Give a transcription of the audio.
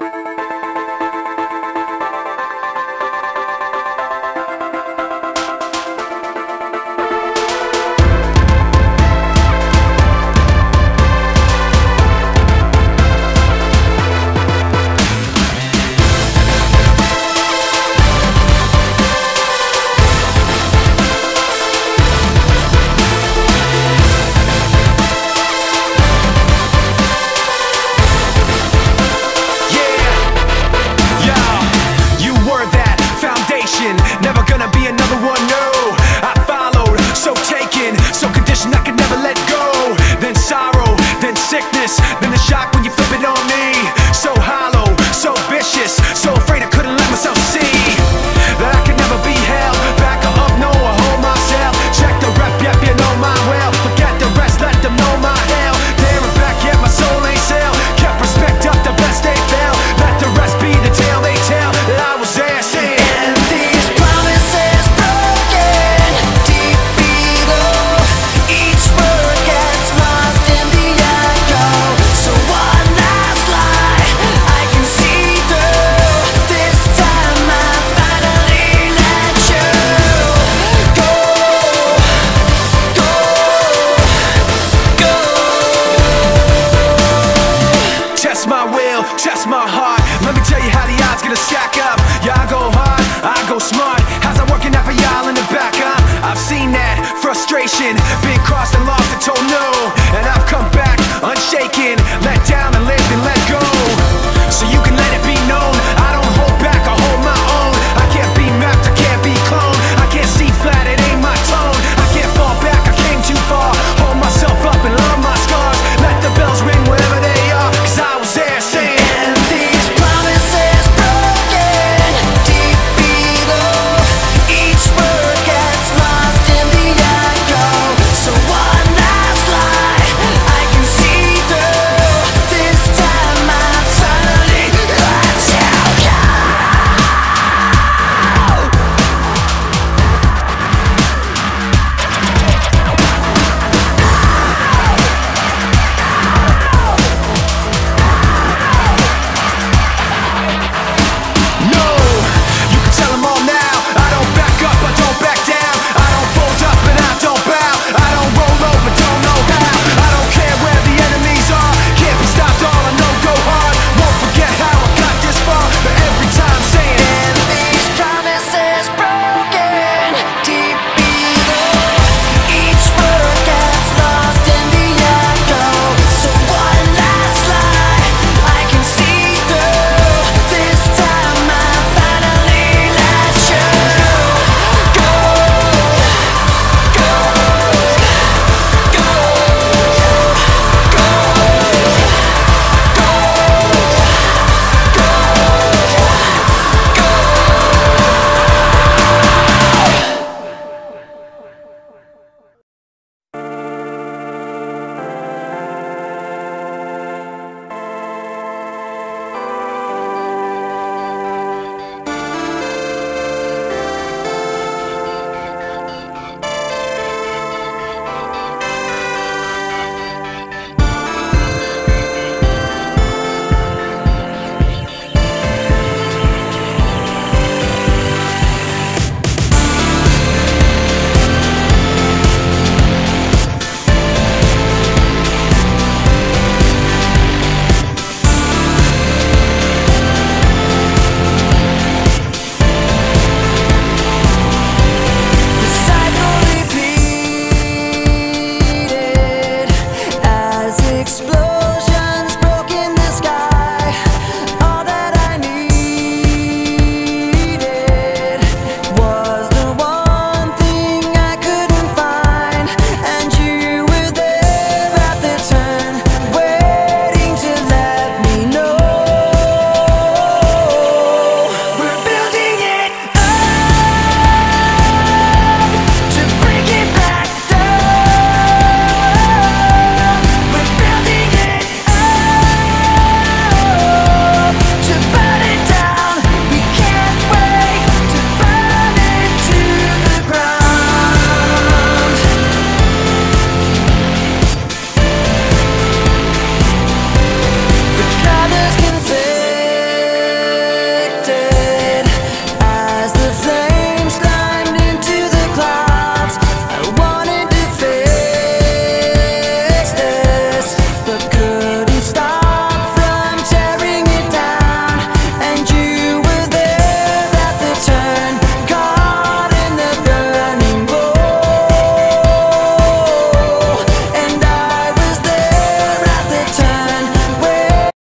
Never gonna be another one, no. I followed, so taken, so conditioned I could never let go. Then sorrow, then sickness, then the shock when you flip it on me. So hollow, so vicious, so afraid I couldn't let myself see that I could never be held back or up, no, or hold myself. Check the rep, yep, you know my well. Forget the rest, let them know my hell. There and back, yet my soul ain't sell. Kept respect up, the best they fell. Let the rest be the tale they tell that I was there saying. Test my heart, let me tell you how the odds gonna stack up. Yeah, I go hard, I go smart. How's that working out for y'all in the back, huh? I've seen that frustration, been crossed and lost and told no. And I've come back unshaken, let down